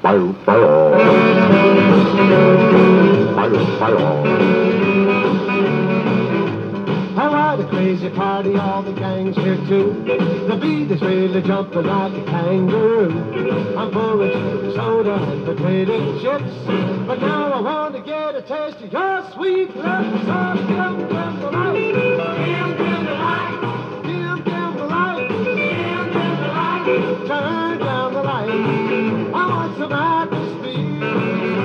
Fire, fire. Fire, fire. Alright, a crazy party, all the gang's here too. The beat is really jumping like a kangaroo. I'm pouring sugar soda and potato chips, but now I want to get a taste of your sweet lips. So dim, dim the light, dim, dim the light, dim, dim the light, dim, dim the light. Turn down the light, I want some atmosphere.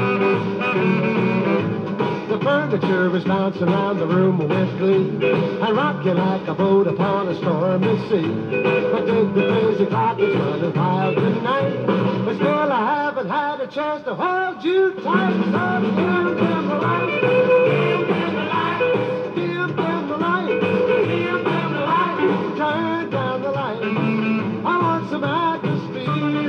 The furniture is bouncing around the room with glee, and rocking like a boat upon a stormy sea. But did the crazy clock is running wild tonight, but still I haven't had a chance to hold you tight. So dim, dim the light, dim, dim the light, dim, dim the light, dim, dim the light. Turn down the light, I want some atmosphere.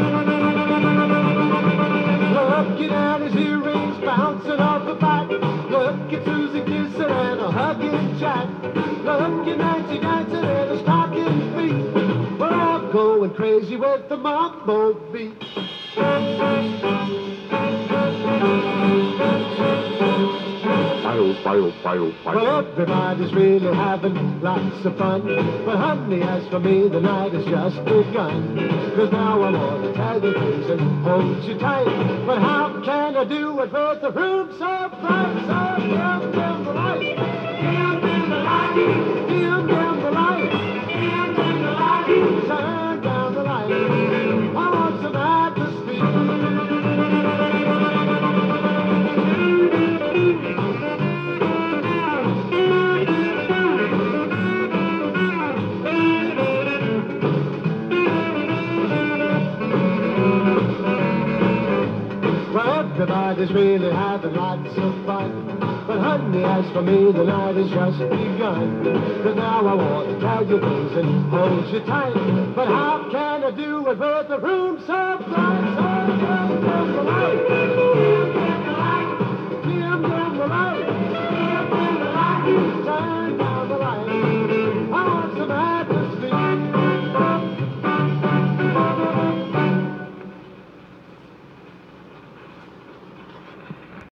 Looking at his earrings bouncing off the back. Look at Susie kissing and a hugging Jack. Look at Nancy dancing in her stocking feet. We're all going crazy with the mambo beat. Fire, fire, fire, fire. Well, everybody's really having lots of fun. But honey, as for me, the night has just begun. 'Cause now I want to tell you things and hold you tight. But how can I do it with the room so bright? So dim, dim the light, dim, dim the light, dim, dim the light, dim, dim the light. Turn down the light, I want some atmosphere. Everybody's really having lots of fun. But honey, as for me, the night has just begun. 'Cause now I want to tell you things and hold you tight. But how can I do it with the room so bright?